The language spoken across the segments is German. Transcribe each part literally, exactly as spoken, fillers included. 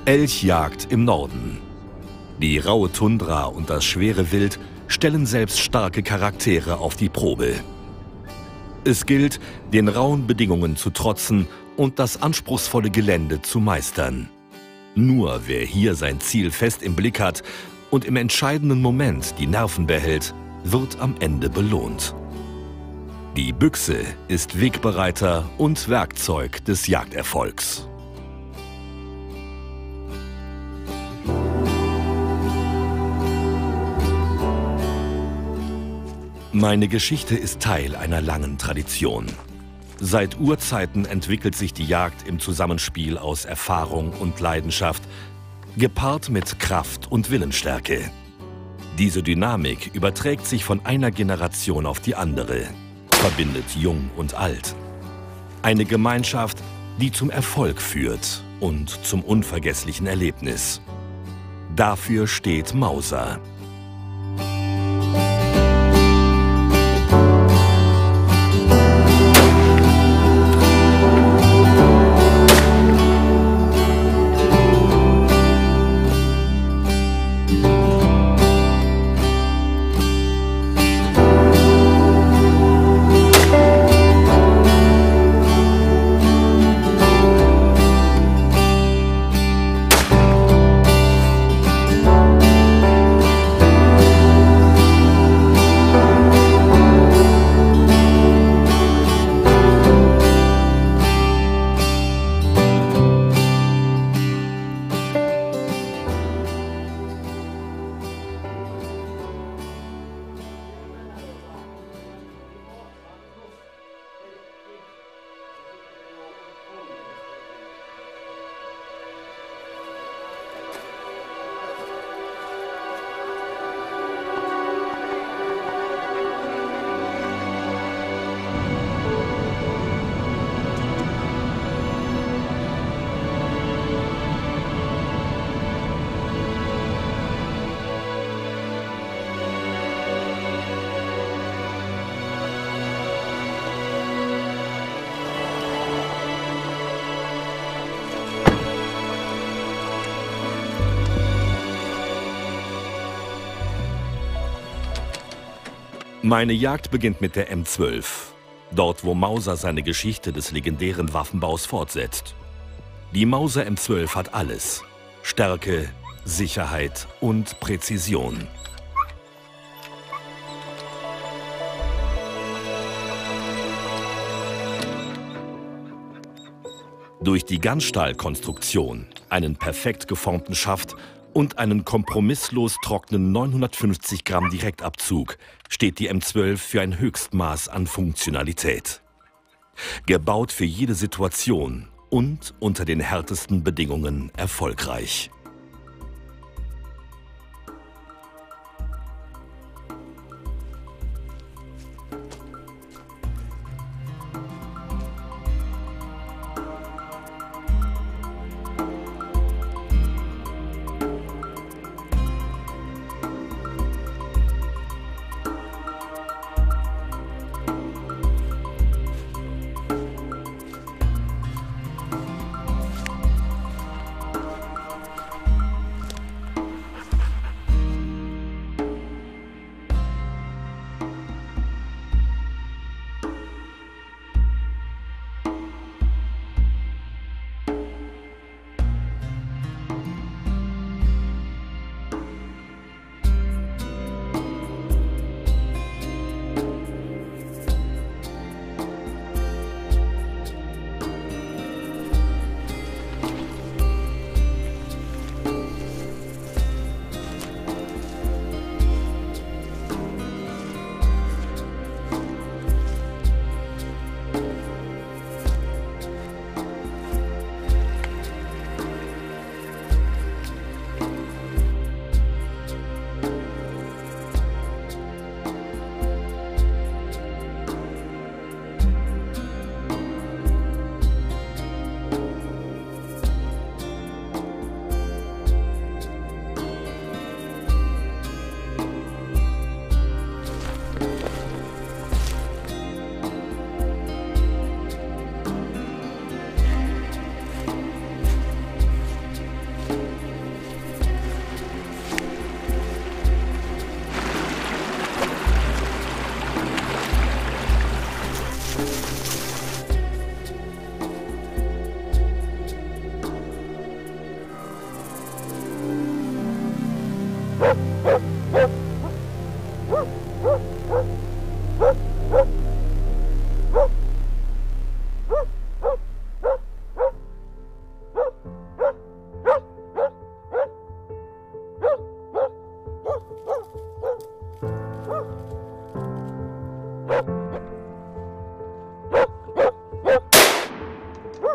Elchjagd im Norden. Die raue Tundra und das schwere Wild stellen selbst starke Charaktere auf die Probe. Es gilt, den rauen Bedingungen zu trotzen und das anspruchsvolle Gelände zu meistern. Nur wer hier sein Ziel fest im Blick hat und im entscheidenden Moment die Nerven behält, wird am Ende belohnt. Die Büchse ist Wegbereiter und Werkzeug des Jagderfolgs. Meine Geschichte ist Teil einer langen Tradition. Seit Urzeiten entwickelt sich die Jagd im Zusammenspiel aus Erfahrung und Leidenschaft, gepaart mit Kraft und Willensstärke. Diese Dynamik überträgt sich von einer Generation auf die andere, verbindet Jung und Alt. Eine Gemeinschaft, die zum Erfolg führt und zum unvergesslichen Erlebnis. Dafür steht Mauser. Meine Jagd beginnt mit der M zwölf, dort wo Mauser seine Geschichte des legendären Waffenbaus fortsetzt. Die Mauser M zwölf hat alles: Stärke, Sicherheit und Präzision. Durch die Ganzstahlkonstruktion, einen perfekt geformten Schaft und einen kompromisslos trockenen neunhundertfünfzig Gramm Direktabzug steht die M zwölf für ein Höchstmaß an Funktionalität. Gebaut für jede Situation und unter den härtesten Bedingungen erfolgreich.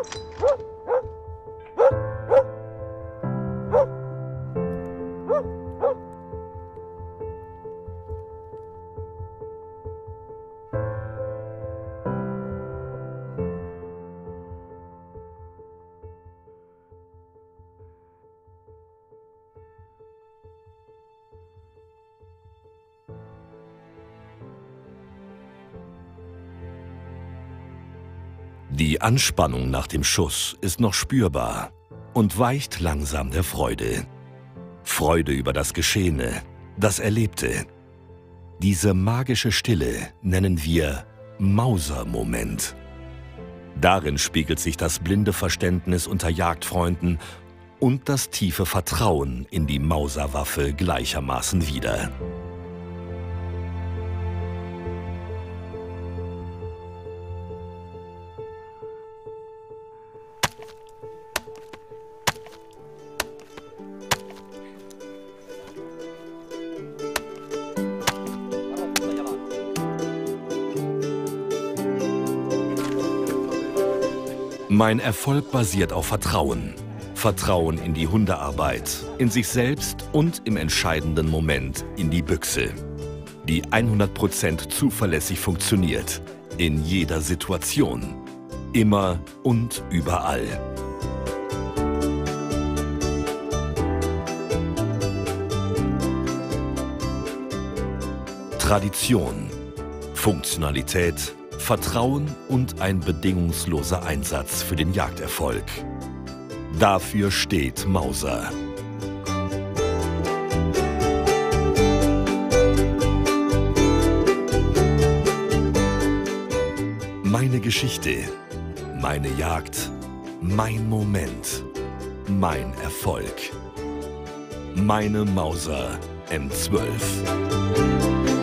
Die Anspannung nach dem Schuss ist noch spürbar und weicht langsam der Freude. Freude über das Geschehene, das Erlebte. Diese magische Stille nennen wir Mauser-Moment. Darin spiegelt sich das blinde Verständnis unter Jagdfreunden und das tiefe Vertrauen in die Mauserwaffe gleichermaßen wider. Mein Erfolg basiert auf Vertrauen. Vertrauen in die Hundearbeit, in sich selbst und im entscheidenden Moment in die Büchse, die hundert Prozent zuverlässig funktioniert, in jeder Situation, immer und überall. Tradition, Funktionalität, Vertrauen und ein bedingungsloser Einsatz für den Jagderfolg. Dafür steht Mauser. Meine Geschichte, meine Jagd, mein Moment, mein Erfolg. Meine Mauser M zwölf.